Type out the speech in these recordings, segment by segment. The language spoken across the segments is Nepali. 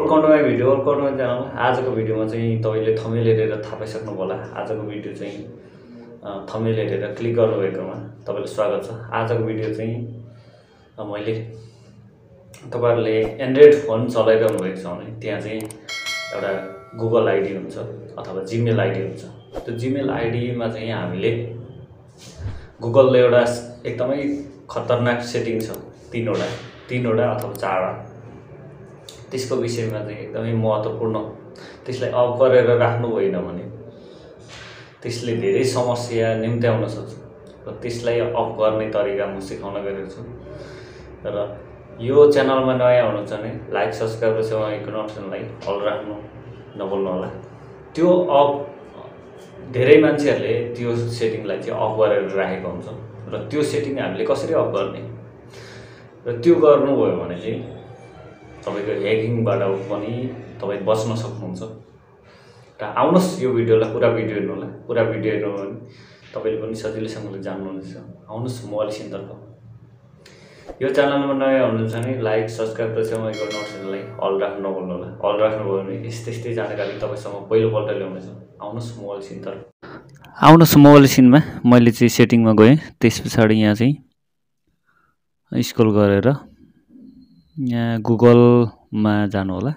Welcome to my video welcome to my channel. आजको भिडियोमा चाहिँ तपाईँले थम्बनेल हेरेर थाहा पाइसक्नु होला। आजको भिडियो चाहिँ थम्बनेल हेरेर क्लिक गर्नुभएकोमा तपाईँलाई स्वागत छ। आजको भिडियो चाहिँ मैले तपाईँहरूले एन्ड्रोइड फोन चलाइरहनु भएको छ भने त्यहाँ चाहिँ एउटा गुगल आइडी हुन्छ अथवा जिमेल आइडी हुन्छ। त्यो जिमेल आइडीमा चाहिँ हामीले गुगलले एउटा एकदमै खतरनाक सेटिङ छ, तीनवटा अथवा चारवटा। त्यसको विषयमा चाहिँ एकदमै महत्त्वपूर्ण, त्यसलाई अफ गरेर राख्नु भएन भने त्यसले धेरै समस्या निम्त्याउन सक्छ र त्यसलाई अफ गर्ने तरिका म सिकाउन गएको छु। र यो च्यानलमा नयाँ हुनुहुन्छ भने लाइक सब्सक्राइब र सेवाको नोटिफिकेसनलाई अल राख्नु नभुल्नु होला। त्यो अफ धेरै मान्छेहरूले त्यो सेटिङलाई चाहिँ अफ गरेर राखेको हुन्छ र त्यो सेटिङ हामीले कसरी अफ गर्ने र त्यो गर्नुभयो भने चाहिँ तपाईको ह्याकिङबाट पनि तपाईँ बच्न सक्नुहुन्छ। र आउनुहोस् यो भिडियोलाई पुरा भिडियो हेर्नु होला। पुरा भिडियो हेर्नु भने तपाईँले पनि सजिलैसँगले जान्नुहुनेछ। आउनुहोस् मोबाइल सिनतर्फ। यो च्यानलमा नयाँ हुनुहुन्छ भने लाइक सब्सक्राइब र सेवाको नोटिफिकेसनलाई अल राख्नु नभुल्नु होला। अल राख्नुभयो भने यस्तै जानकारी तपाईँसँग पहिलोपल्ट ल्याउनेछ। आउनुहोस् मोबाइल सिनतर्फ। आउनुहोस् मोबाइल सिनमा मैले चाहिँ सेटिङमा गएँ। त्यस पछाडि यहाँ चाहिँ स्क्रोल गरेर यहाँ गुगलमा जानु होला।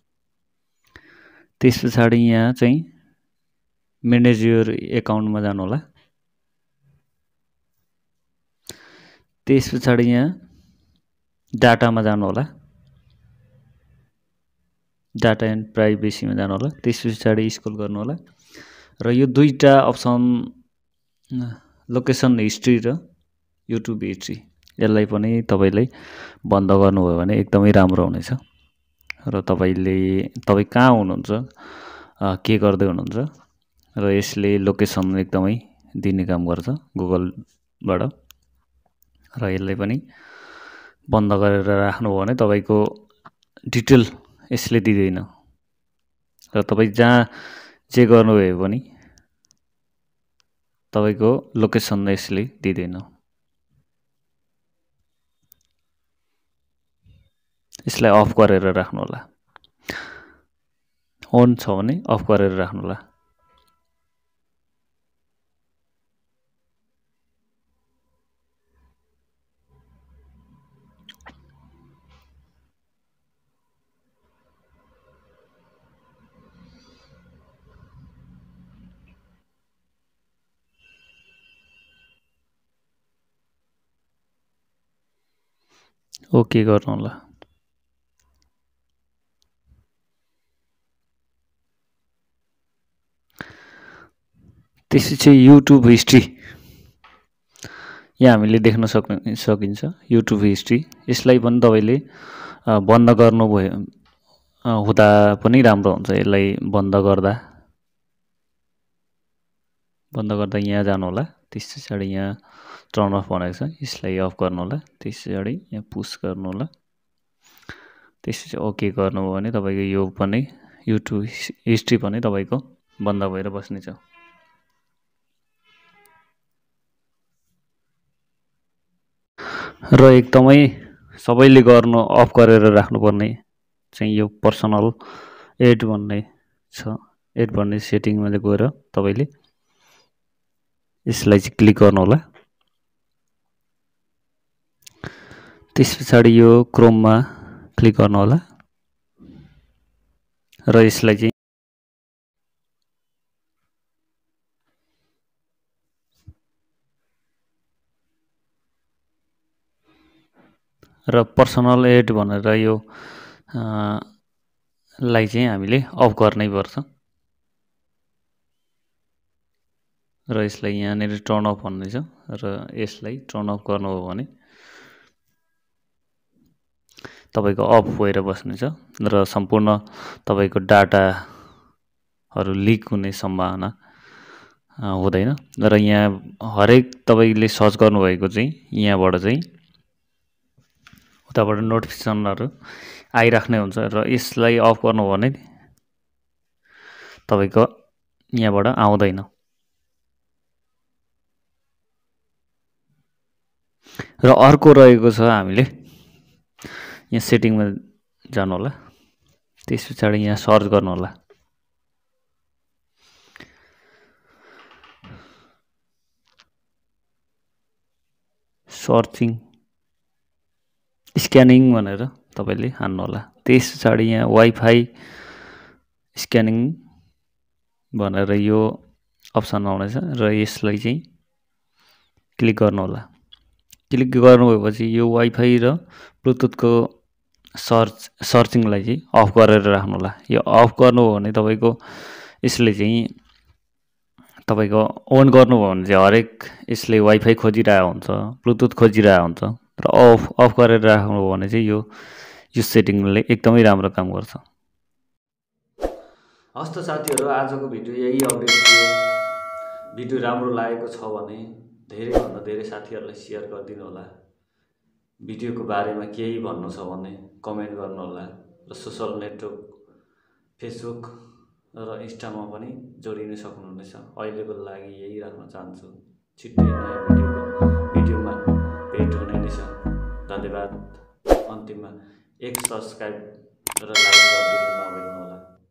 त्यस पछाडि यहाँ चाहिँ म्यानेज योर एकाउन्टमा जानु होला। त्यस पछाडि यहाँ डाटामा जानु होला, डाटा एन्ड प्राइभेसीमा जानु होला। त्यस पछाडि स्क्रोल गर्नु होला र यो दुईटा अप्सन लोकेसन हिस्ट्री र युट्युब हिस्ट्री, यसलाई पनि तपाईले बन्द गर्नुभयो भने एकदमै राम्रो हुनेछ। र तपाईँ कहाँ हुनुहुन्छ, के गर्दै हुनुहुन्छ, र यसले लोकेसन एकदमै दिने काम गर्छ गुगलबाट। र यसलाई पनि बन्द गरेर राख्नुभयो भने तपाईको डिटेल यसले दिँदैन र तपाईँ जहाँ जे गर्नुभयो भने तपाईको लोकेसन यसले दिँदैन। यसलाई अफ गरेर राख्नु होला। अन छ भने अफ गरेर राख्नु होला। ओके गर्नु होला। त्यसपछि युट्युब हिस्ट्री यहाँ हामीले देख्न सकिन्छ। युट्युब हिस्ट्री यसलाई पनि तपाईले बन्द गर्नुभयो हुँदा पनि राम्रो हुन्छ। यसलाई बन्द गर्दा यहाँ जानु होला। त्यस पछाडि यहाँ टर्न अफ भनेको छ, यसलाई अफ गर्नु होला। त्यस पछाडि यहाँ पुश गर्नु होला। त्यसपछि ओके गर्नुभयो भने तपाईको यो पनि युट्युब हिस्ट्री पनि तपाईको बन्द भएर बस्नेछ। र एकदमै सबैले गर्नु अफ गरेर राख्नुपर्ने चाहिँ यो पर्सनल एड भन्ने छ। एड भन्ने सेटिङमा गएर तपाईले यसलाई चाहिँ क्लिक गर्नु होला। त्यस पछाडि यो क्रोममा क्लिक गर्नु होला र यसलाई चाहिँ र पर्सनल एड भनेर यो लाई चाहिँ हामीले अफ गर्नै पर्छ। र यसलाई यहाँनिर टर्न अफ भन्ने छ र यसलाई टर्न अफ गर्नुभयो भने तपाईको अफ भएर बस्नेछ र सम्पूर्ण तपाईको डाटाहरू लिक हुने सम्भावना हुँदैन। र यहाँ हरेक तपाईले सर्च गर्नुभएको चाहिँ यहाँबाट चाहिँ उताबाट नोटिफिकेसनहरू आइराख्ने हुन्छ। र यसलाई अफ गर्नु भने तपाईको यहाँबाट आउँदैन। र अर्को रहेको छ हामीले यहाँ सेटिङमा जानु होला। त्यस पछाडि यहाँ सर्च गर्नु होला। सर्चिङ स्क्यानिङ भनेर तपाईले हान्नु होला। त्यस पछाडि यहाँ वाइफाई स्क्यानिङ भनेर यो अप्सन आउनेछ र यसलाई चाहिँ क्लिक गर्नु होला। क्लिक गर्नुभएपछि यो वाइफाई र ब्लुटुथको सर्चिङलाई चाहिँ अफ गरेर राख्नु होला। यो अफ गर्नुभयो भने तपाईको यसले चाहिँ तपाईको अन गर्नुभयो भने चाहिँ हरेक यसले वाइफाई खोजिरहेको हुन्छ, ब्लुटुथ खोजिरहेको हुन्छ। र अफ गरेर राख्नुभयो भने चाहिँ यो सेटिङले एकदमै राम्रो काम गर्छ। हस् त साथीहरु, आजको भिडियो यही अपडेट थियो। भिडियो राम्रो लागेको छ भने धेरैभन्दा धेरै साथीहरुलाई शेयर गरिदिनु होला। भिडियोको बारेमा केही भन्नु छ भने कमेन्ट गर्नु होला र सोशल नेटवर्क फेसबुक र इन्स्टामा पनि जोडिन सक्नुहुनेछ। अहिलेको लागि यही राख्न चाहन्छु। छिट्टै नयाँ भिडियोमा भेट हुने नै छ। धन्यवाद। अन्तिममा एक सब्स्क्राइब र लाइक गरिदिनु नभुल्नु होला।